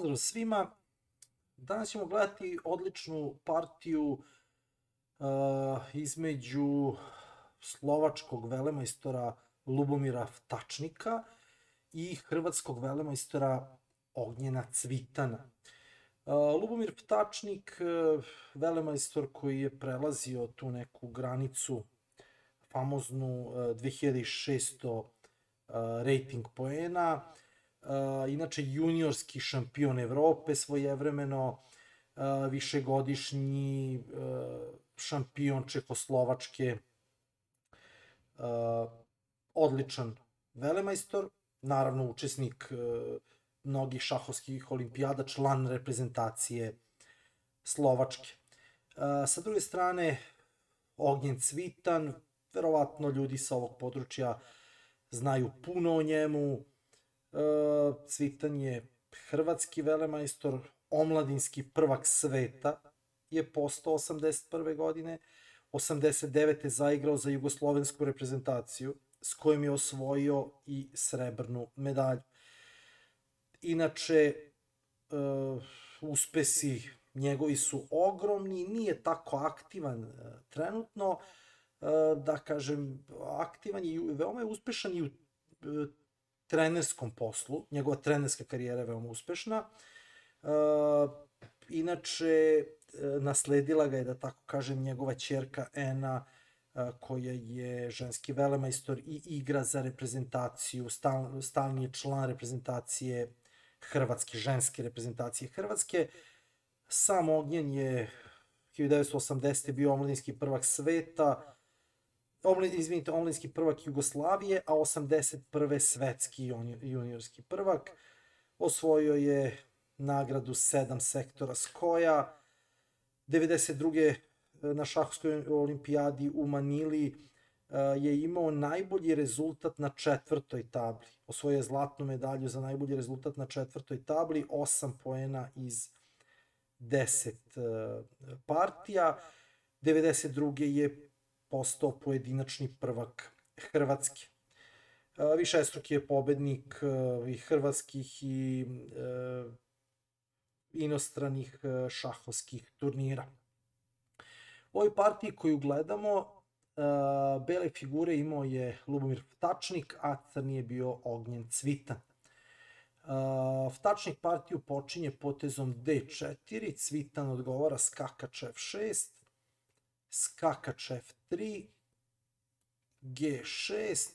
pozdrav svima. Danas ćemo gledati odličnu partiju između slovačkog velemajstora Lubomira Vtačnika i hrvatskog velemajstora Ognjena Cvitana. Lubomir Vtačnik, velemajstor koji je prelazio tu neku granicu, famoznu 2600 rating poena, inače juniorski šampion Evrope svojevremeno, višegodišnji šampion Čehoslovačke, odličan velemajstor, naravno učesnik mnogih šahovskih olimpijada, član reprezentacije Slovačke. Sa druge strane, Ognjen Cvitan, verovatno ljudi sa ovog područja znaju puno o njemu. Cvitan je hrvatski velemajstor, omladinski prvak sveta je postao 81. godine, 89. zaigrao za jugoslovensku reprezentaciju, s kojom je osvojio i srebrnu medalju. Inače, uspesi njegovi su ogromni, nije tako aktivan trenutno, da kažem, aktivan i veoma je uspešan i u trenerskom poslu, njegova trenerska karijera je veoma uspešna. Inače, nasledila ga je, da tako kažem, njegova ćerka Ena, koja je ženski velemajstor i igra za reprezentaciju, stalni je član reprezentacije Hrvatske, ženske reprezentacije Hrvatske. Sam Ognjen je 1980. bio omladinski prvak sveta, omladinski prvak Jugoslavije, a 81. svetski juniorski prvak. Osvojio je nagradu 7 sektora skoja. 92. na šahovskoj olimpijadi u Manili je imao najbolji rezultat na 4. tabli. Osvojio je zlatnu medalju za najbolji rezultat na 4. tabli, 8 poena iz 10 partija. 92. je postao pojedinačni prvak Hrvatske. Višestruki je pobednik i hrvatskih i inostranih šahovskih turnira. U ovoj partiji koju gledamo, bele figure imao je Lubomir Vtačnik, a crni je bio Ognjen Cvitan. Vtačnik partiju počinje potezom D4, Cvitan odgovara skakač F6, skakač F3, G6,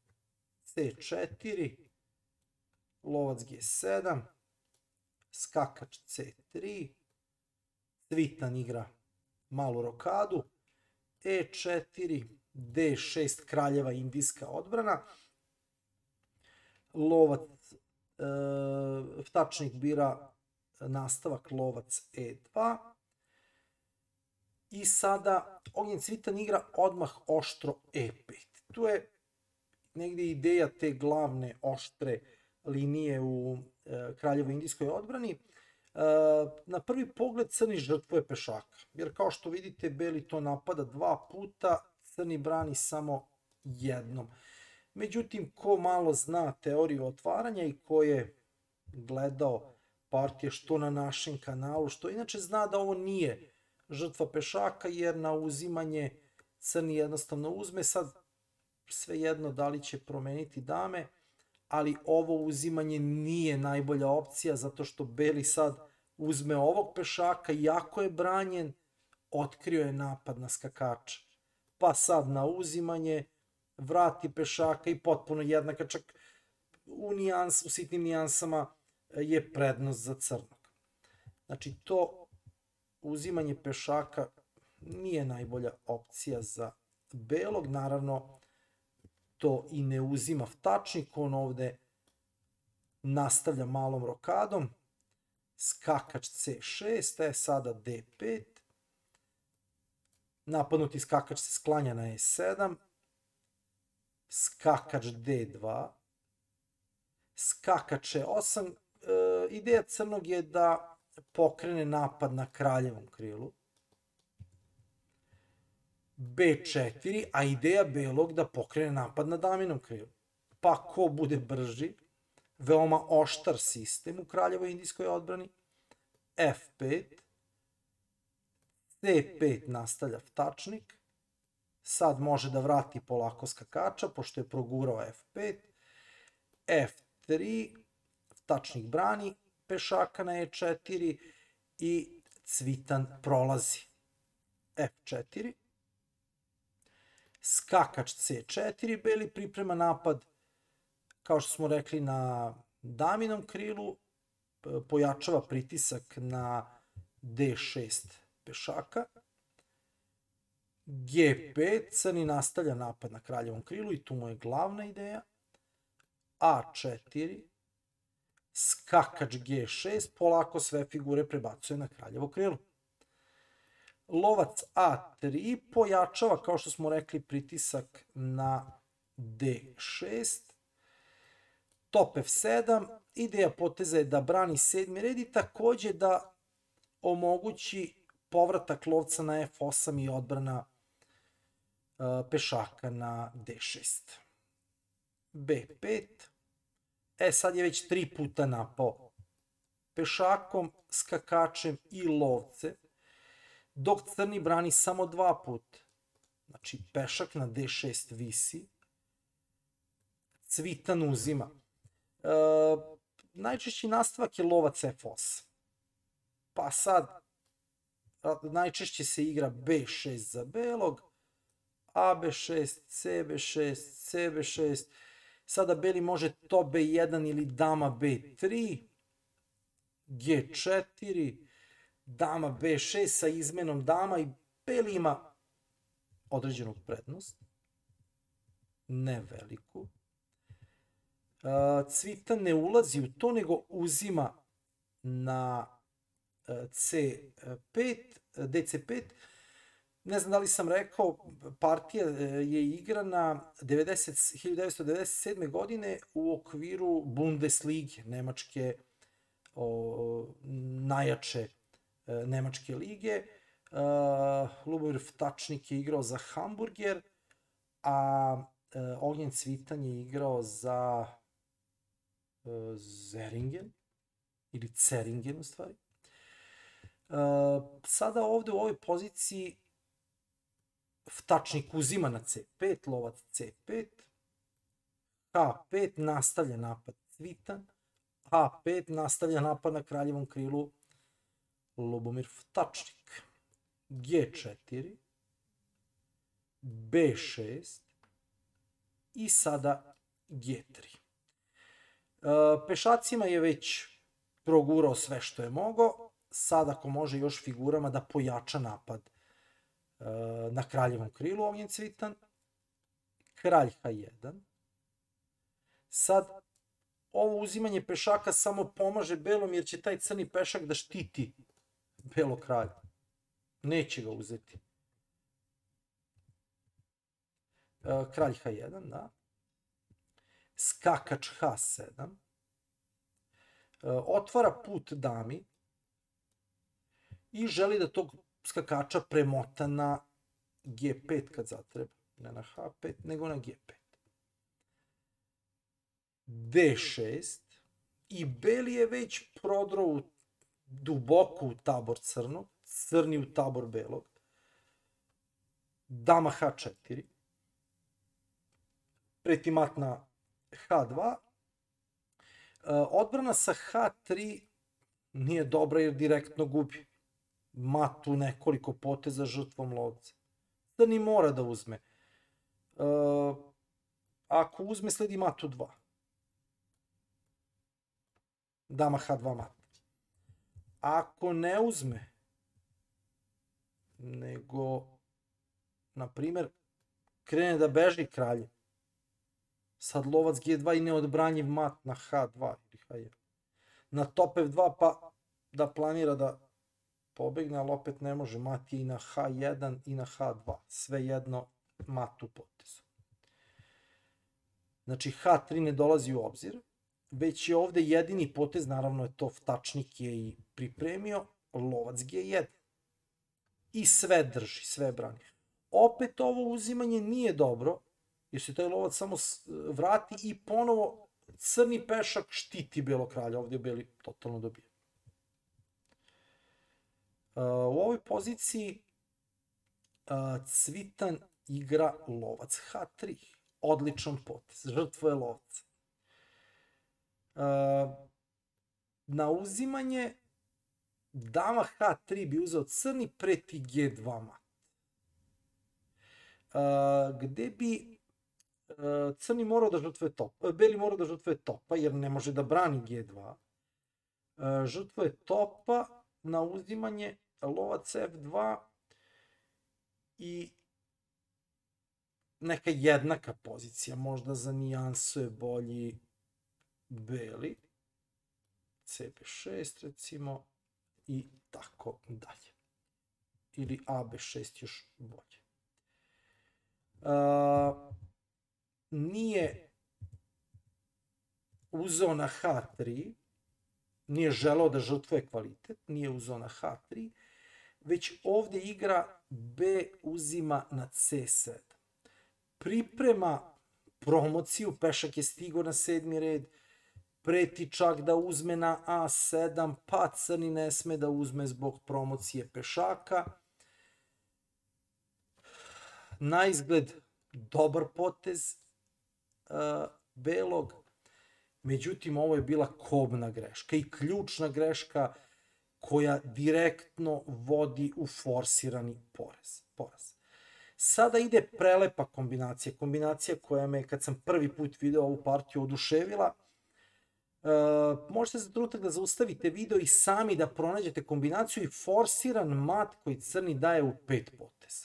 C4, lovac G7, skakač C3, Cvitan igra malu rokadu, E4, D6, kraljeva indijska odbrana, lovac, Vtačnik bira nastavak lovac E2, i sada Ognjen Cvitan igra odmah oštro E5. Tu je negde ideja te glavne oštre linije u kraljevoj indijskoj odbrani. Na prvi pogled crni žrtvuje pešaka, jer kao što vidite beli to napada 2 puta, crni brani samo jednom. Međutim, ko malo zna teoriju otvaranja i ko je gledao partije što na našem kanalu, što inače zna da ovo nije žrtva pešaka, jer na uzimanje crni jednostavno uzme, sad svejedno da li će promeniti dame, ali ovo uzimanje nije najbolja opcija, zato što beli sad uzme ovog pešaka, iako je branjen, otkrio je napad na skakača. Pa sad na uzimanje vrati pešaka i potpuno jednaka, čak u sitnim nijansama je prednost za crnog. Znači to uzimanje pešaka nije najbolja opcija za belog, naravno to i ne uzima Vtačnik, on ovde nastavlja malom rokadom, skakač C6, sada D5, napadnuti skakač se sklanja na E7, skakač D2, skakač E8, ideja crnog je da pokrene napad na kraljevom krilu, B4, a ideja belog da pokrene napad na daminom krilu. Pa ko bude brži, veoma oštar sistem u kraljevoj indijskoj odbrani. F5, C5 nastavlja vtačnik, sad može da vrati polako skakača, pošto je progurao F5, F3, vtačnik brani pešaka na E4 i Cvitan prolazi. F4, skakač C4, beli priprema napad, kao što smo rekli, na daminom krilu, pojačava pritisak na D6 pešaka. G5, crni nastavlja napad na kraljevom krilu i tu mu je glavna ideja. A4, skakač G6, polako sve figure prebacuje na kraljevo krilo. Lovac A3 pojačava, kao što smo rekli, pritisak na D6. Top F7, ideja poteza je da brani 7. red i takođe da omogući povratak lovca na F8 i odbrana pešaka na D6. B5, sad je već 3 puta napao pešakom, skakačem i lovce, dok crni brani samo 2 puta. Znači, pešak na D6 visi, Cvitan uzima. Najčešći nastavak je lovac F8. Pa sad, najčešće se igra B6 za belog, AB6, CB6, CB6. Sada beli može to B1 ili dama B3, G4, dama B6 sa izmenom dama i beli ima određenu prednost, ne veliku. Cvitan ne ulazi u to, nego uzima na C5, DC5. Ne znam da li sam rekao, partija je igrana 1997. godine u okviru Bundeslige, nemačke, najjače nemačke lige. Lubomir Vtačnik je igrao za Hamburger, a Ognjen Cvitan je igrao za Zeringen, ili Zeringen u stvari. Sada ovde u ovoj poziciji Vtačnik uzima na C5, lovac C5, H5, nastavlja napad Cvitan, A5, nastavlja napad na kraljevom krilu Lubomir Vtačnik, G4, B6 i sada G3. Pešacima je već progurao sve što je mogao, sad ako može još figurama da pojača napad na kraljevom krilu Ognjen Cvitan, kralj H1. Sad, ovo uzimanje pešaka samo pomaže belom jer će taj crni pešak da štiti belo kralja. Neće ga uzeti. Kralj H1, da. Skakač H7. Otvara put dami i želi da tog skakača premota na G5 kad zatreba. Ne na H5, nego na G5. D6. I beli je već prodrao duboko u tabor crnog, crni u tabor belog. Dama H4. Pretimat na H2. Odbrana sa H3 nije dobra jer direktno gubi. Mat u nekoliko poteza žrtvom lovca. Crni mora da uzme. Ako uzme, sledi mat u 2. Dama H2 mat. Ako ne uzme, nego, na primer, krene da beži kralje, sad lovac G2 i neodbranjiv mat na H2 ili H1. Na top F2 pa da planira da pobegne, ali opet ne može, mat je i na H1 i na H2, sve jedno mat u potezu. Znači H3 ne dolazi u obzir, već je ovde jedini potez, naravno je to Vtačnik je i pripremio, lovac G1. I sve drži, sve brani. Opet ovo uzimanje nije dobro, jer se taj lovac samo vrati i ponovo crni pešak štiti belo kralja, ovdje je beli totalno dobije. U ovoj poziciji Cvitan igra lovac H3. Odličan potez, žrtvuje lovca. Na uzimanje dama H3 bi uzeo crni, preti G2 mat. Gde bi crni morao da žrtvuje topa, beli morao da žrtvuje topa, jer ne može da brani G2. Žrtvuje topa na uzimanje lovac F2 i neka jednaka pozicija, možda za nijansu je bolji beli. CB6 recimo i tako dalje. Ili AB6 još bolje. Nije uzeo na H3, nije želeo da žrtvuje kvalitet, nije uzeo na H3, već ovdje igra B uzima na C7. Priprema promociju, pešak je stigao na 7. red, preti čak da uzme na A7, pa crni ne sme da uzme zbog promocije pešaka. Na izgled dobar potez belog, međutim ovo je bila kobna greška i ključna greška koja direktno vodi u forsirani poraz. Sada ide prelepa kombinacija, kombinacija koja me, kad sam prvi put video ovu partiju, oduševila. Možete za trenutak da zaustavite video i sami da pronađete kombinaciju i forsiran mat koji crni daje u 5 poteza.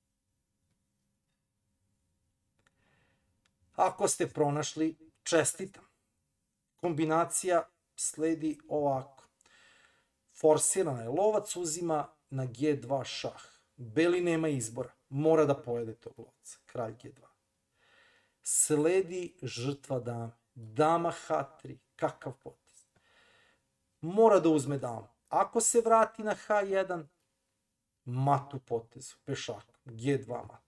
Ako ste pronašli, čestitam. Kombinacija sledi ovako. Forsirana je, lovac uzima na G2 šah. Beli nema izbora, mora da pojede tog lovca, kralj G2. Sledi žrtva dame, dama H3, kakav potez. Mora da uzme damu. Ako se vrati na H1, mat u potezu, pešak, G2 mat.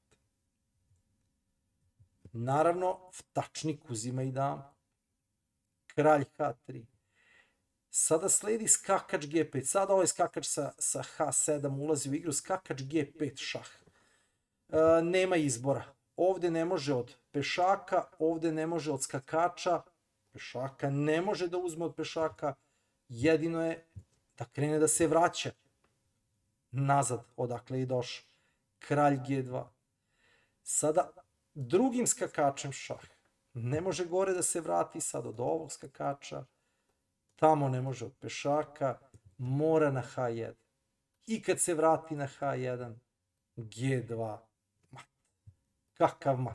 Naravno, vtačnik uzima i damu. Kralj H3. Sada sledi skakač G5. Sada ovaj skakač sa H7 ulazi u igru. Skakač G5 šah. Nema izbora. Ovde ne može od pešaka, ovde ne može od skakača. Pešaka ne može da uzme od pešaka. Jedino je da krene da se vraća nazad odakle je došao. Kralj G2. Sada drugim skakačem šah. Ne može gore da se vrati sad od ovog skakača. Tamo ne može od pešaka. Mora na H1. I kad se vrati na H1, G2 mat. Kakav mat.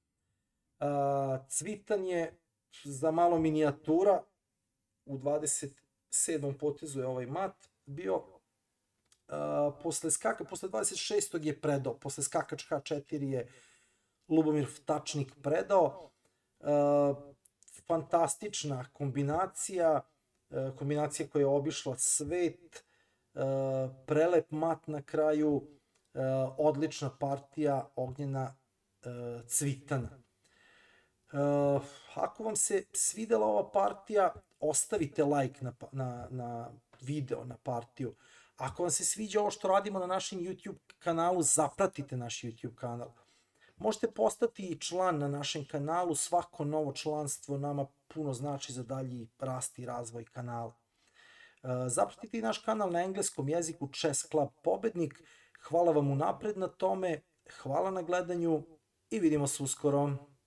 Cvitan je za malo minijatura. U 27. potezu je ovaj mat bio. Posle 26. je predao. Posle skakač H4 je Lubomir Vtačnik predao. Fantastična kombinacija, kombinacija koja je obišla svet, prelep mat na kraju, odlična partija Ognjena Cvitana. Ako vam se svidela ova partija, ostavite like na video, na partiju. Ako vam se sviđa ovo što radimo na našem YouTube kanalu, zapratite naš YouTube kanal. Možete postati i član na našem kanalu, svako novo članstvo nama puno znači za dalji rast i razvoj kanala. Zapratite i naš kanal na engleskom jeziku Chess Club Pobednik. Hvala vam unapred na tome, hvala na gledanju i vidimo se uskoro.